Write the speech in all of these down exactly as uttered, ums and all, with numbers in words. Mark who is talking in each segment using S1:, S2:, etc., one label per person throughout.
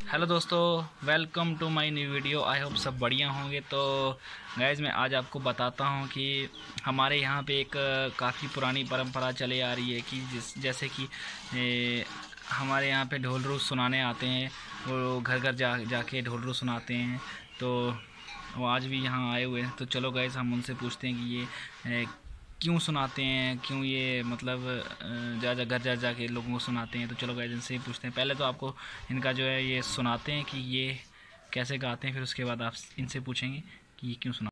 S1: Hello दोस्तों, welcome to my new video. I hope सब बढ़िया होंगे। तो गाइज़ मैं आज आपको बताता हूं कि हमारे यहाँ पे एक काफ़ी पुरानी परंपरा चली आ रही है कि जिस जैसे कि ए, हमारे यहाँ पे ढोलरू सुनाने आते हैं। वो घर घर जा जाके ढोलरू सुनाते हैं। तो वो आज भी यहाँ आए हुए हैं। तो चलो गाइज़ हम उनसे पूछते हैं कि ये ए, क्यों सुनाते हैं, क्यों ये मतलब जा जा घर जा जा के लोगों को सुनाते हैं। तो चलो गाइस इनसे ही पूछते हैं। पहले तो आपको इनका जो है ये सुनाते हैं कि ये कैसे गाते हैं, फिर उसके बाद आप इनसे पूछेंगे कि ये क्यों सुना।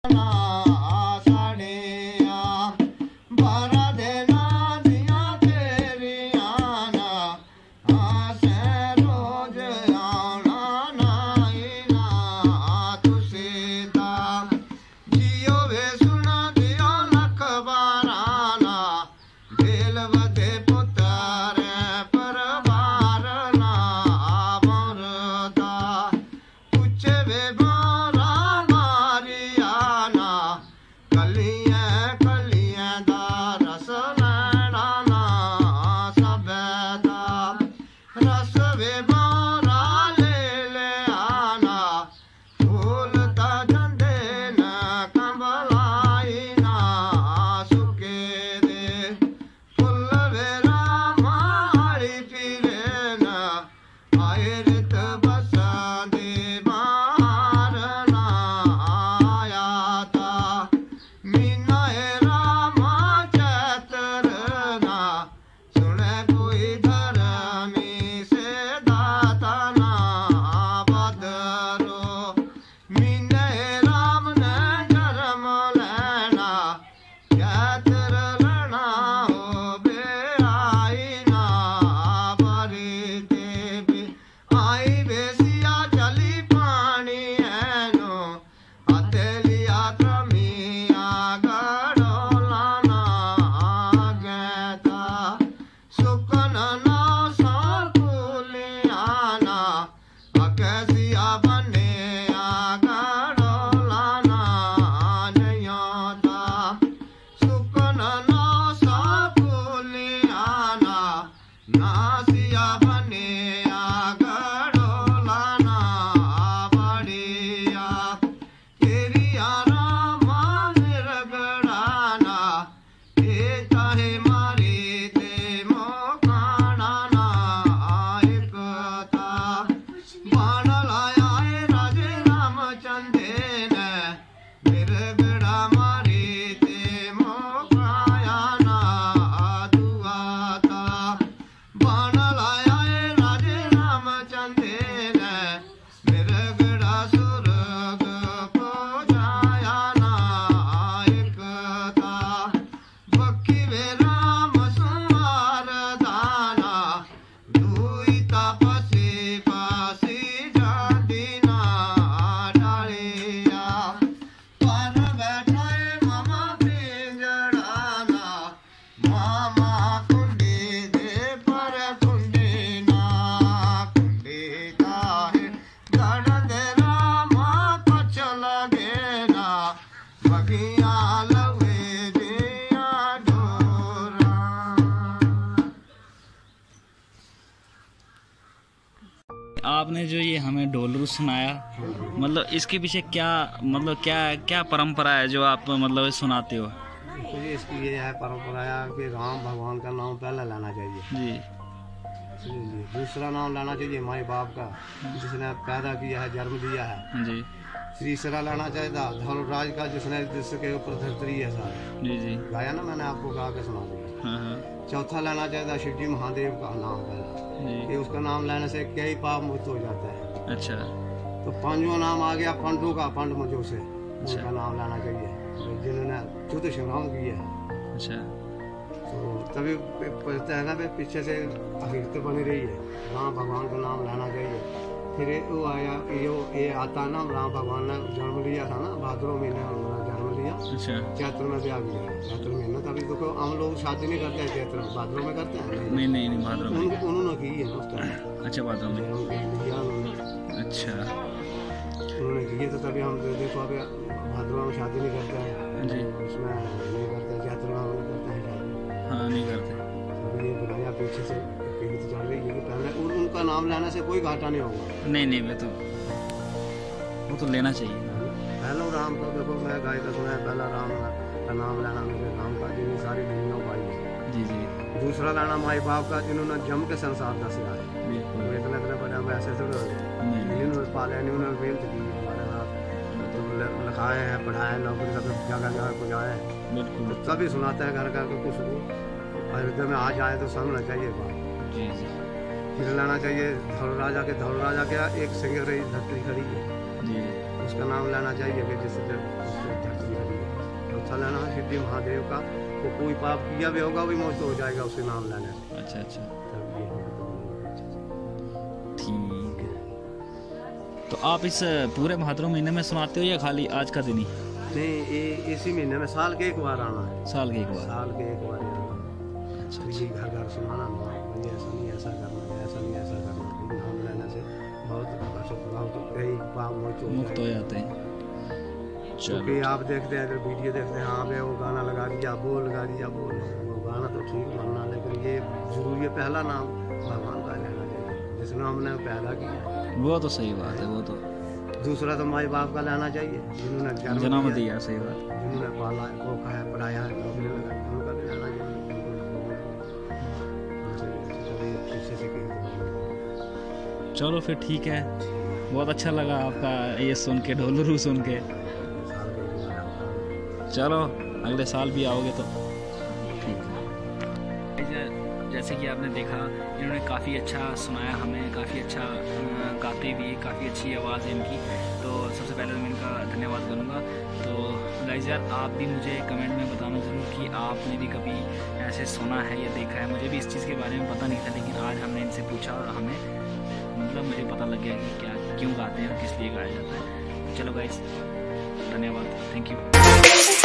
S1: आपने जो ये हमें ढोलरू सुनाया, मतलब इसके पीछे क्या मतलब क्या क्या परंपरा है जो आप मतलब सुनाते हो?
S2: इसकी ये है परंपरा है कि राम भगवान का नाम पहले लेना चाहिए
S1: जी,
S2: दूसरा नाम लेना चाहिए माई बाप का जिसने पैदा किया है, जन्म दिया है
S1: जी।
S2: तीसरा लेना चाहिए धनुराज का जिसने जिसके ऊपर धरती है सारी। जी जी गाया ना, मैंने आपको गा के सुना दिया। हाँ हाँ। चौथा लेना चाहिए शिव जी महादेव का नाम पहला, कि उसका नाम लेने से कई पाप मुक्त हो जाता है। अच्छा। तो पांचवा नाम आ गया पंडू का, पंड मुझो से उनका नाम लेना चाहिए जिन्होंने युद्ध संग्राम किया है। अच्छा। तो तभी पता है ना पीछे से हकीकत बनी रही है, राम भगवान का नाम लेना चाहिए। फिर वो आया यो ये आता ना, राम भगवान ने जन्म लिया था ना भाद्रो महीने जन्म लिया। अच्छा। चैत्र में ब्याह किया, चैत्र महीने। तभी तो हम लोग शादी नहीं करते हैं चैत्र में, भाद्रो में करते हैं।
S1: नहीं नहीं नहीं भाद्रो में
S2: उन्होंने की है ना। अच्छा, भाद्रो में लिया। अच्छा, उन्होंने की है। तो तभी हम देखो अभी भाद्रो में शादी नहीं करते हैं, उसमें नहीं करते, चैत्र में करते हैं शादी। हाँ नहीं करते। तभी ये बनाया पीछे से रीत चल रही है कि पहले उन, उनका नाम लेने से कोई घाटा नहीं होगा।
S1: नहीं नहीं वो तो वो तो लेना चाहिए।
S2: पहला राम का देखो मैं गाय का सुना है, पहला राम का नाम लेना मेरे राम का जिन्हें सारी दुनिया पाई
S1: जी जी।
S2: दूसरा लेना माई बाप का जिन्होंने जम के संसार दसिया है। इतने इतने बड़े हम ऐसे थोड़े जिन्होंने पाले उन्होंने मेहनत की हमारे साथ तो लिखाए हैं, पढ़ाए, नौकरी सब जगह जगह पहुँचाए हैं। बिल्कुल सभी सुनाते हैं घर घर के कुछ को अयोध्या में आ जाए तो समझना चाहिए बात जी जी। फिर लाना चाहिए धौल राजा के धौल राजा क्या एक सिंह रही धरती खड़ी है जी, उसका नाम लेना चाहिए कि जिससे धरती खड़ी है। चौथा लेना है सिद्धि महादेव का, तो कोई पाप किया भी होगा वही मौत हो जाएगा उसके नाम लेने से। अच्छा अच्छा ठीक है। तो आप इस पूरे भाद्रव महीने में सुनाते हो या खाली आज का दिन ही? नहीं, ये इसी महीने में साल के एक बार आना है। साल के एक बार साल के एक बार आना। अच्छा ये घर घर सुनाना ऐसा नहीं ऐसा करना, ऐसा नहीं ऐसा करना, नाम लेने से बहुत मुक्त हो जाते हैं। क्योंकि आप देखते हैं अगर वीडियो देखते हैं हाँ भाई वो गाना लगा दिया बोल लगा दिया बोल, वो गाना तो ठीक मानना, लेकिन ये जरूरी है पहला नाम भगवान का लेना चाहिए जिसने हमने पैदा किया। वो तो सही बात है। वो तो दूसरा तो माई बाप का लेना चाहिए जिन्होंने जन्म दिया। सही बात, जिन्होंने पाला है, पोखा है, पढ़ाया है, नौकरी लगा, उनका भी लेना चाहिए। चलो फिर ठीक है, बहुत अच्छा लगा आपका ये सुन के, ढोलरू सुन के। चलो अगले साल भी आओगे तो ठीक है। जैसे कि आपने देखा इन्होंने काफ़ी अच्छा सुनाया हमें, काफ़ी अच्छा गाते भी, काफ़ी अच्छी आवाज़ है इनकी। तो सबसे पहले मैं इनका धन्यवाद करूँगा। तो गाइस यार आप भी मुझे कमेंट में बताना ज़रूर कि आपने भी कभी ऐसे सुना है या देखा है। मुझे भी इस चीज़ के बारे में पता नहीं था, लेकिन आज हमने इनसे पूछा और हमें मतलब मुझे पता लग गया कि क्या क्यों गाते हैं और किस लिए गाया जाता है। चलो गाइस धन्यवाद, थैंक यू।